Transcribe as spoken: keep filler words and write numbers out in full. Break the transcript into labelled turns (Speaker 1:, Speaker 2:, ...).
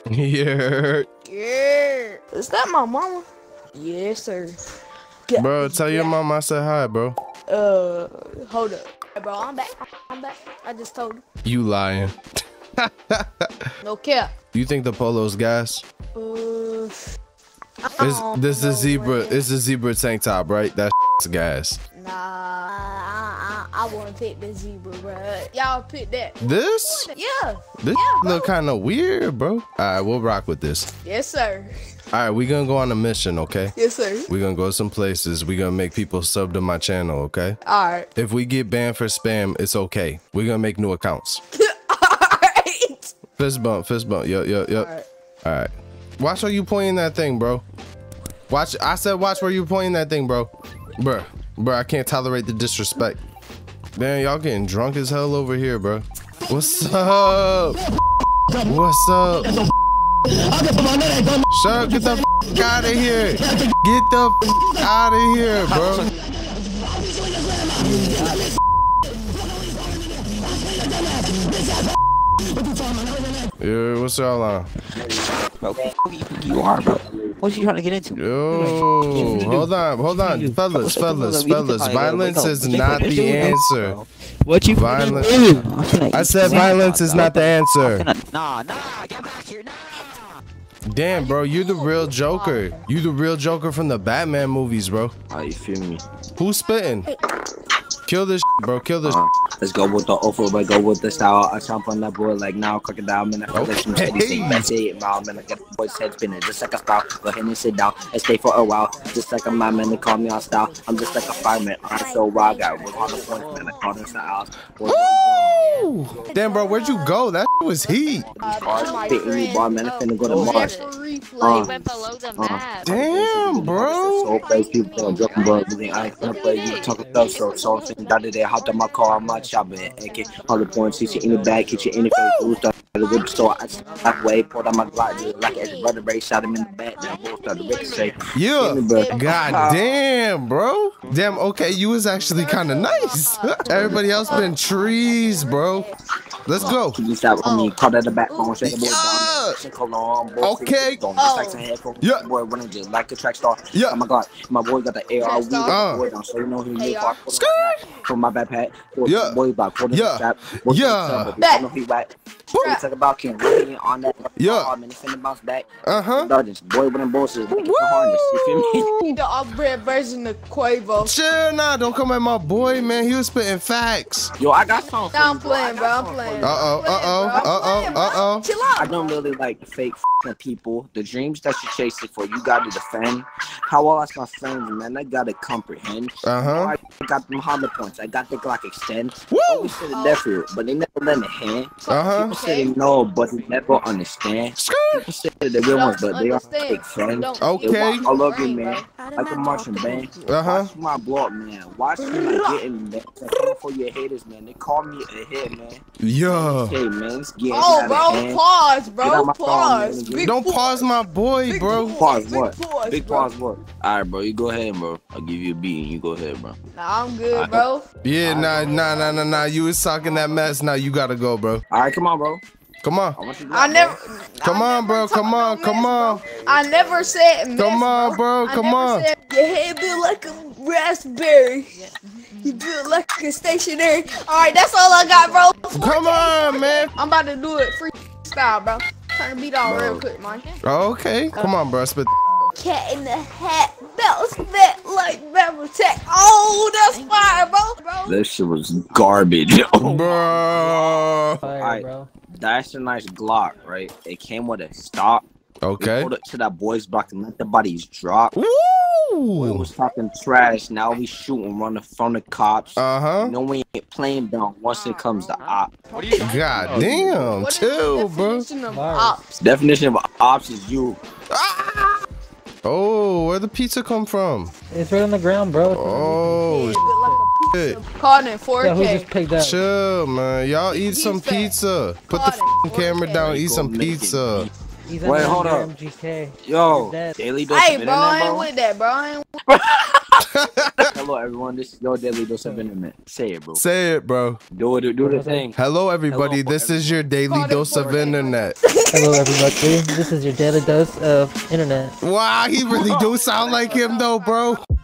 Speaker 1: Yeah.
Speaker 2: Yeah. Is that my mama? Yes, sir. God.
Speaker 1: Bro, tell your mom I said hi, bro.
Speaker 2: Uh, hold up. Hey, bro, I'm back. I'm back. I just told him.
Speaker 1: You lying.
Speaker 2: No cap.
Speaker 1: You think the polo's gas?
Speaker 2: Uh,
Speaker 1: It's, this is zebra. It's a zebra tank top, right? That's gas.
Speaker 2: Nah, I, I, I wouldn't pick the zebra, bro. Y'all pick that.
Speaker 1: This?
Speaker 2: Yeah.
Speaker 1: This
Speaker 2: yeah,
Speaker 1: look kind of weird, bro. All right, we'll rock with this.
Speaker 2: Yes, sir.
Speaker 1: All right, we gonna go on a mission, okay?
Speaker 2: Yes, sir.
Speaker 1: We gonna go some places. We gonna make people sub to my channel, okay?
Speaker 2: All right.
Speaker 1: If we get banned for spam, it's okay. We gonna make new accounts.
Speaker 2: All right.
Speaker 1: Fist bump, fist bump. Yo, yo, yo.
Speaker 2: All right.
Speaker 1: All right. Watch where you pointing that thing, bro. Watch. I said watch where you pointing that thing, bro. Bruh. Bruh, I can't tolerate the disrespect. Man, y'all getting drunk as hell over here, bro. What's up? What's up? Shut up, get the f out of here. Get the f out of here, bro. Yeah, what's y'all on?
Speaker 3: Bro, you are, bro. What you trying to get into?
Speaker 1: Yo, hold on, hold on, fellas, fellas, fellas. Violence is not the answer.
Speaker 3: What you
Speaker 1: Violence.
Speaker 3: do?
Speaker 1: I said violence is not the answer.
Speaker 3: Nah, nah, get back here, nah.
Speaker 1: Damn, bro, you the real Joker. You the real Joker from the Batman movies, bro.
Speaker 4: How you feel me?
Speaker 1: Who's spitting? Kill this, bro. Kill this.
Speaker 4: Uh, let's go with the offer, but go with the style. I jump on that boy like now, crocodile, man. I feel like some steady thing. That's it, man. Man, I get the boy's head spinning just like a style. Go ahead and sit down and stay for a while. Just like a man, man. They call me on style. I'm just like a fireman. I'm so wild, guy. We're on the point, man. I call this the house.
Speaker 1: Ooh! Damn, bro, where'd you go? That was heat.
Speaker 2: Uh,
Speaker 4: Fit any bar, man. I finna go to Mars.
Speaker 2: Uh,
Speaker 5: went below the map.
Speaker 1: Damn, bro.
Speaker 4: So play people on joking, bro. Everything I ain't gonna play. You talking stuff, so so thing that day. Hopped on my car, I'm not shopping. A K, all the points, hit you in the back, hit you in the face. Who started the whip store? I halfway, pulled out my Glock, just like every brother Ray, shot him in the back. Then both started ricochet.
Speaker 1: Yeah. God damn, bro. Damn, okay, you was actually kind of nice. Everybody else been trees, bro. Let's go.
Speaker 4: You stop on me, caught at the backbone, shake the boy
Speaker 1: Yeah.
Speaker 4: down. Shake on, boy.
Speaker 1: Okay.
Speaker 4: Just like some headphones.
Speaker 1: Yeah.
Speaker 4: Boy running just like a track star.
Speaker 1: Yeah.
Speaker 4: Oh my god, my boy got the A R. We
Speaker 1: Uh.
Speaker 4: boy down, so you know he knew.
Speaker 1: Skirt.
Speaker 4: From my backpack.
Speaker 1: Yeah.
Speaker 4: Boy about quarter
Speaker 1: Yeah.
Speaker 4: strap.
Speaker 1: Yeah.
Speaker 4: I know he right. Boy talk about King Willie on that.
Speaker 1: Yeah.
Speaker 4: Oh, man, he finna bounce back.
Speaker 1: Uh-huh.
Speaker 4: Dodgers. Boy with them bullshit. Look at the harness. You feel me?
Speaker 2: the off-brand version of Quavo.
Speaker 1: Chill, nah, don't come at my boy, man. He was spitting facts.
Speaker 4: Yo, I got songs.
Speaker 2: Nah, I'm playing, bro. I'm playing.
Speaker 1: Uh-oh, uh-oh, uh-oh, uh-oh.
Speaker 2: Chill
Speaker 4: I
Speaker 2: out.
Speaker 4: don't really like the fake f***ing people. The dreams that you chasing for, you gotta defend. How I lost my friends, man, I gotta comprehend.
Speaker 1: Uh-huh.
Speaker 4: I got them Honda points. I got the Glock extend.
Speaker 1: Woo!
Speaker 4: Always said it there for you, but they never lend a hand.
Speaker 1: Uh-huh.
Speaker 4: People say they know, but they never understand.
Speaker 1: Skirt.
Speaker 4: People say they're real ones, but they are
Speaker 2: Understand.
Speaker 4: fake friends.
Speaker 2: Don't-
Speaker 1: Okay.
Speaker 4: They walk all over you,
Speaker 2: Brain,
Speaker 4: man.
Speaker 2: bro.
Speaker 4: Like a marching band.
Speaker 1: Uh-huh.
Speaker 4: Watch my block, man. Watch me not getting that. That's for your haters, man. They call me a hit, man.
Speaker 1: Yeah.
Speaker 4: Hey, man, it's getting
Speaker 2: Oh,
Speaker 4: out
Speaker 2: bro,
Speaker 4: of hand.
Speaker 2: pause,
Speaker 4: Get
Speaker 2: bro,
Speaker 4: out my phone,
Speaker 2: pause.
Speaker 4: man.
Speaker 2: Big
Speaker 1: Don't pause my boy,
Speaker 2: Big
Speaker 1: bro.
Speaker 4: Pause
Speaker 2: Big
Speaker 4: what?
Speaker 2: pause,
Speaker 4: Big
Speaker 2: bro.
Speaker 4: pause what? Alright, bro, you go ahead, bro. I'll give you a beat and you go ahead, bro.
Speaker 2: Nah, I'm good, bro.
Speaker 1: Yeah, nah, nah, nah, nah, nah. You was talking that mess. Now you gotta go, bro.
Speaker 4: Alright, come on, bro.
Speaker 1: Come on.
Speaker 4: I want you to
Speaker 2: I
Speaker 4: go,
Speaker 2: never.
Speaker 1: Come
Speaker 2: I
Speaker 1: on,
Speaker 2: never
Speaker 1: bro.
Speaker 2: talk
Speaker 1: Come on,
Speaker 2: no
Speaker 1: come
Speaker 2: mess,
Speaker 1: on.
Speaker 2: bro. I never said mess,
Speaker 1: Come on, bro.
Speaker 2: I
Speaker 1: Come
Speaker 2: never
Speaker 1: on.
Speaker 2: Said your head built like a raspberry. You built like a stationary. All right, that's all I got, bro.
Speaker 1: Come on, man.
Speaker 2: I'm about to do it freestyle, bro. Turn the beat on real quick, man.
Speaker 1: Okay. Come on, bro. Spit.
Speaker 2: Cat in the hat, bounce back like Battle Tech. Oh, that's fire, bro. bro.
Speaker 4: This shit was garbage.
Speaker 1: Bro.
Speaker 4: Alright, that's a nice Glock, right? It came with a stop.
Speaker 1: Okay.
Speaker 4: We pulled it to that boy's block and let the bodies drop. We
Speaker 1: Woo.
Speaker 4: was talking trash, now we shooting, running from the cops.
Speaker 1: Uh-huh.
Speaker 4: You know we ain't playing down once it comes to op.
Speaker 1: God damn.
Speaker 2: What is
Speaker 1: Chill,
Speaker 2: the
Speaker 1: bro.
Speaker 2: definition of ops?
Speaker 4: Definition of ops is you.
Speaker 1: Ah! Oh, where'd the pizza come from?
Speaker 6: It's right on the ground, bro.
Speaker 1: Oh,
Speaker 2: Like a
Speaker 1: shit.
Speaker 2: pizza. Caught in four
Speaker 6: Yeah, who
Speaker 2: K.
Speaker 6: just picked that?
Speaker 1: Chill, man. Y'all eat
Speaker 2: He's
Speaker 1: some
Speaker 2: fat.
Speaker 1: pizza. Put the f***ing camera down. Eat some pizza.
Speaker 6: He's
Speaker 4: Wait,
Speaker 6: under
Speaker 4: hold
Speaker 6: your
Speaker 4: up.
Speaker 6: M G K.
Speaker 4: Yo,
Speaker 6: He's dead.
Speaker 4: Daily Dose
Speaker 2: Hey,
Speaker 4: of
Speaker 2: bro, I
Speaker 4: Internet,
Speaker 2: ain't
Speaker 4: bro.
Speaker 2: with that, bro. I ain't
Speaker 4: hello everyone. This is your daily dose of internet. Say it, bro.
Speaker 1: Say it, bro.
Speaker 4: Do it. Do the thing.
Speaker 1: Hello, everybody.
Speaker 4: Hello,
Speaker 1: this is your daily dose of internet.
Speaker 5: Hello, everybody. This is your daily dose of internet.
Speaker 1: Wow, he really do sound like him, though, bro.